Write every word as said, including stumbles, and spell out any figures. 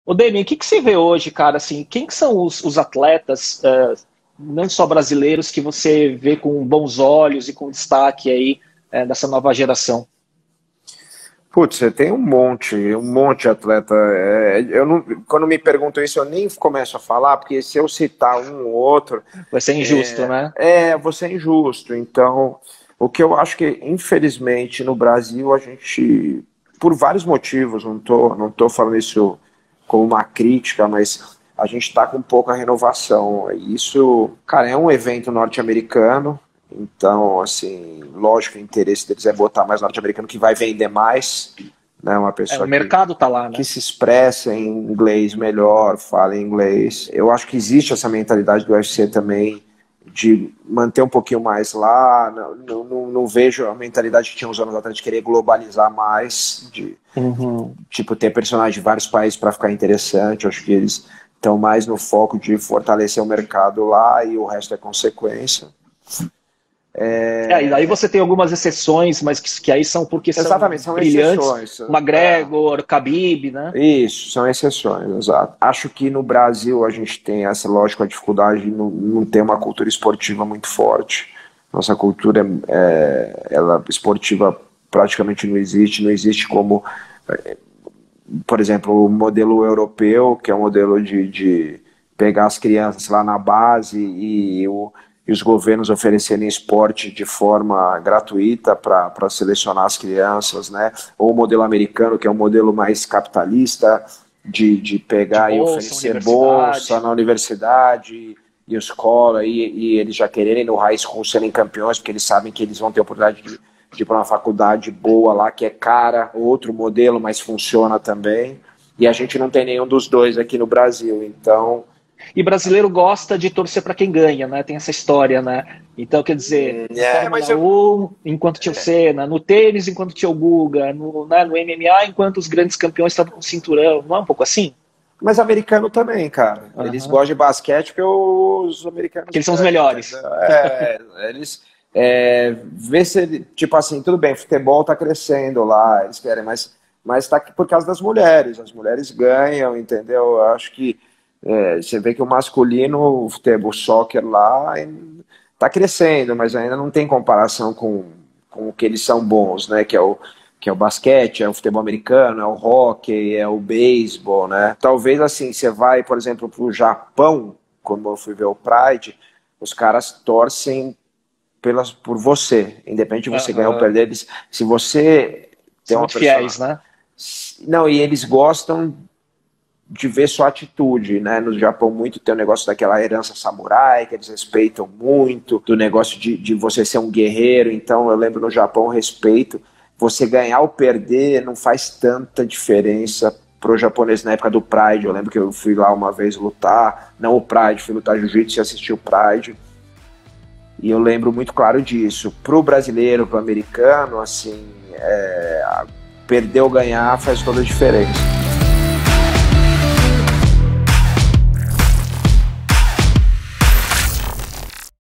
Ô, Demi, o que, que você vê hoje, cara? Assim, quem que são os, os atletas, eh, não só brasileiros, que você vê com bons olhos e com destaque aí, eh, dessa nova geração? Putz, você tem um monte, um monte de atleta. É, eu não, quando me perguntam isso, eu nem começo a falar, porque se eu citar um ou outro, Vai ser injusto, né? é, vou ser injusto. Então, o que eu acho que, infelizmente, no Brasil, a gente, por vários motivos, não tô, não tô falando isso como uma crítica, mas a gente está com pouca renovação. Isso, cara, é um evento norte-americano. Então, assim, lógico, o interesse deles é botar mais norte-americano que vai vender mais, né? Uma É, o pessoa que, mercado tá lá, que né? se expressa em inglês melhor, fala em inglês. Eu acho que existe essa mentalidade do U F C também de manter um pouquinho mais lá. Não, não, não, não vejo a mentalidade que tinha uns anos atrás de querer globalizar mais, de Uhum. tipo ter personagens de vários países para ficar interessante. Eu acho que eles estão mais no foco de fortalecer o mercado lá e o resto é consequência. É, e daí você tem algumas exceções, mas que, que aí são porque são Exatamente, são brilhantes. exceções. É, McGregor, Khabib, né? isso, são exceções, exato. Acho que no Brasil a gente tem essa, lógico, a dificuldade de não, não ter uma cultura esportiva muito forte. Nossa cultura é, ela esportiva praticamente não existe, não existe como, é, por exemplo, o modelo europeu, que é um modelo de, de pegar as crianças lá na base e o e os governos oferecerem esporte de forma gratuita para selecionar as crianças, né? Ou o modelo americano, que é um modelo mais capitalista, de, de De pegar e bolsa, oferecer bolsa universidade. na universidade e escola, e, e eles já quererem no high school serem campeões, porque eles sabem que eles vão ter a oportunidade de, de ir para uma faculdade boa lá, que é cara, outro modelo, mas funciona também. E a gente não tem nenhum dos dois aqui no Brasil, então... E brasileiro gosta de torcer para quem ganha, né? Tem essa história, né? Então, quer dizer, na É, mas Fórmula eu, um, enquanto tinha o Senna, no tênis, enquanto tinha o Guga, no, né, no M M A, enquanto os grandes campeões estavam com cinturão. Não é um pouco assim? Mas americano também, cara. Eles Aham. gostam de basquete porque os americanos Que eles são os ganham, melhores. entendeu? É, eles é, vê se ele, tipo assim, tudo bem, futebol tá crescendo lá, eles querem, mas, mas tá por causa das mulheres. As mulheres ganham, entendeu? Eu acho que é, você vê que o masculino, o futebol, o soccer lá, tá crescendo, mas ainda não tem comparação com, com o que eles são bons, né? Que é o que é o basquete, é o futebol americano, é o hóquei, é o beisebol, né? Talvez assim, você vai, por exemplo, para o Japão, como eu fui ver o Pride, os caras torcem pelas, por você, independente de você ganhar ou Aham. perder, eles, se você tem São uma muito persona... fiéis, né? Não, e eles gostam de ver sua atitude, né? No Japão muito tem o negócio daquela herança samurai, que eles respeitam muito, do negócio de, de você ser um guerreiro, então eu lembro no Japão o respeito, você ganhar ou perder não faz tanta diferença pro japonês na época do Pride. Eu lembro que eu fui lá uma vez lutar, não o Pride, fui lutar jiu-jitsu e assisti o Pride, e eu lembro muito claro disso. Pro brasileiro, pro americano, assim, é, perder ou ganhar faz toda a diferença.